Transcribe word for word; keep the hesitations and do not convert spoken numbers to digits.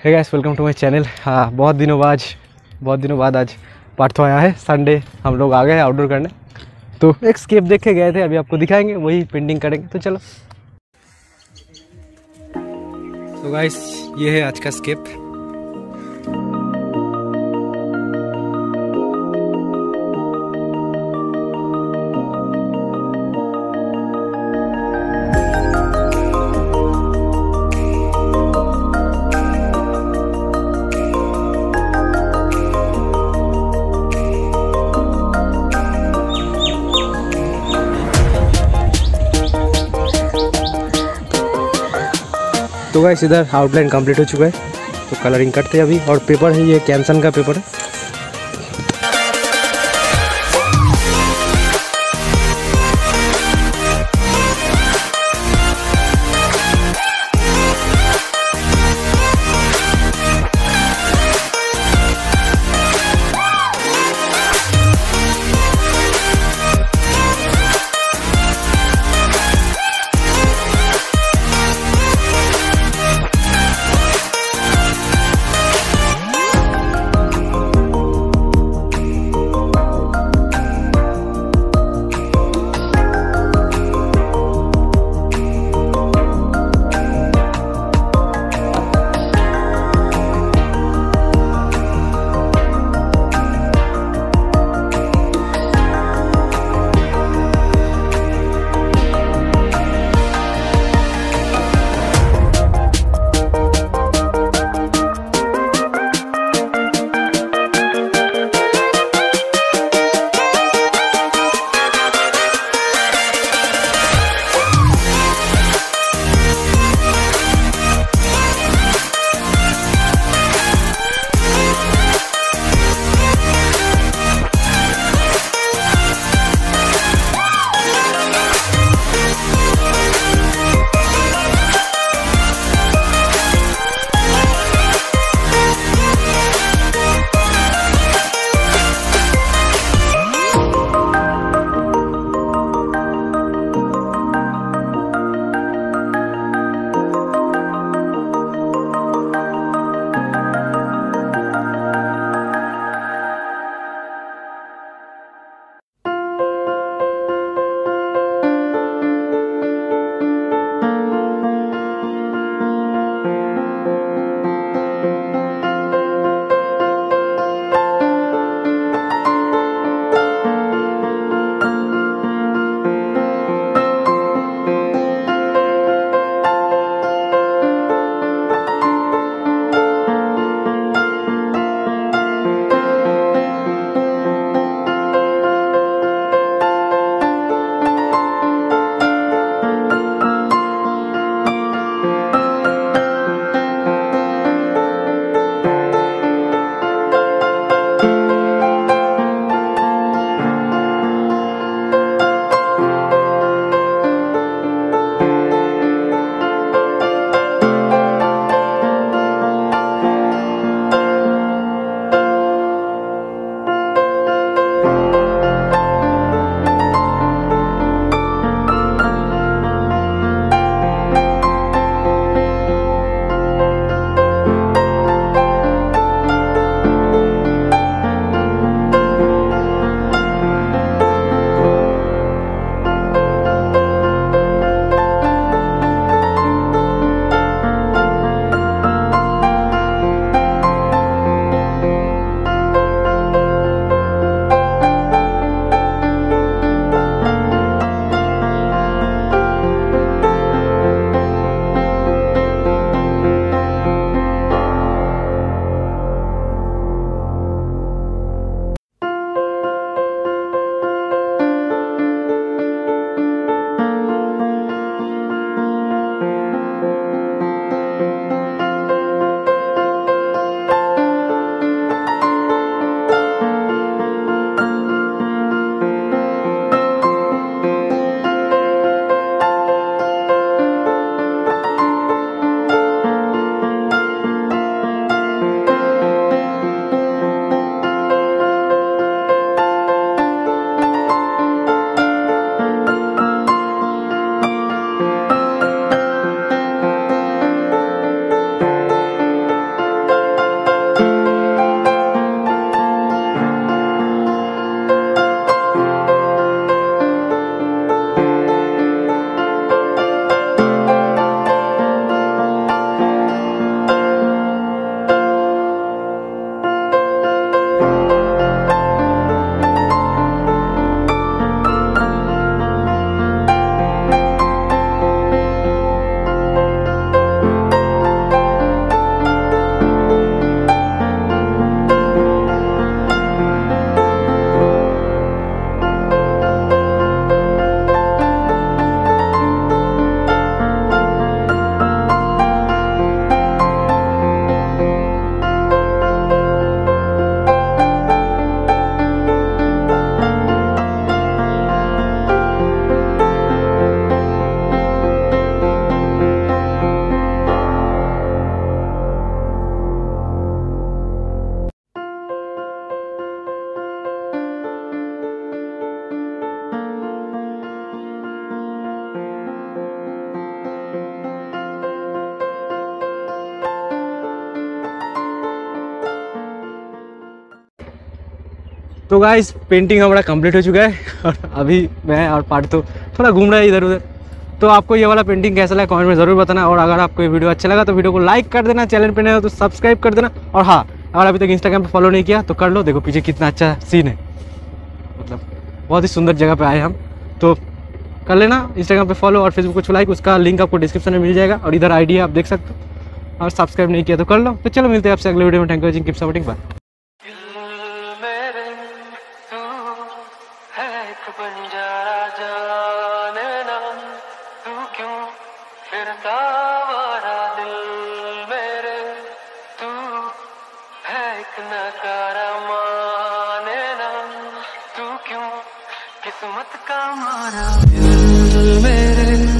Hey guys, welcome to my channel. हाँ, बहुत दिनों बाद बहुत दिनों बाद आज पार्ट तो आया है। संडे हम लोग आ गए हैं आउटडोर करने, तो एक स्केप देख के गए थे, अभी आपको दिखाएंगे, वही पेंटिंग करेंगे। तो चलो। तो गाइस, ये है आज का स्केप। तो गाइस, इधर आउटलाइन कंप्लीट हो चुका है, तो कलरिंग करते हैं अभी। और पेपर है, ये कैंसन का पेपर है। तो गाइस पेंटिंग हमारा कंप्लीट हो चुका है और अभी मैं और पार्थ तो थोड़ा घूम रहा है इधर उधर। तो आपको ये वाला पेंटिंग कैसा लगा कमेंट में ज़रूर बताना, और अगर आपको ये वीडियो अच्छा लगा तो वीडियो को लाइक कर देना, चैनल पे नए हो तो सब्सक्राइब कर देना। और हाँ, अगर अभी तक इंस्टाग्राम पे फॉलो नहीं किया तो कर लो, देखो पीछे कितना अच्छा सीन है, मतलब बहुत ही सुंदर जगह पे आए हम। तो कर लेना इंस्टाग्राम पे फॉलो और फेसबुक को लाइक, उसका लिंक आपको डिस्क्रिप्शन में मिल जाएगा, और इधर आईडी आप देख सकते हो। और सब्सक्राइब नहीं किया तो कर लो। तो चलो मिलते हैं आपसे अगले वीडियो में। Thank you watching, keep supporting, bye. किस्मत का मारा दिल मेरे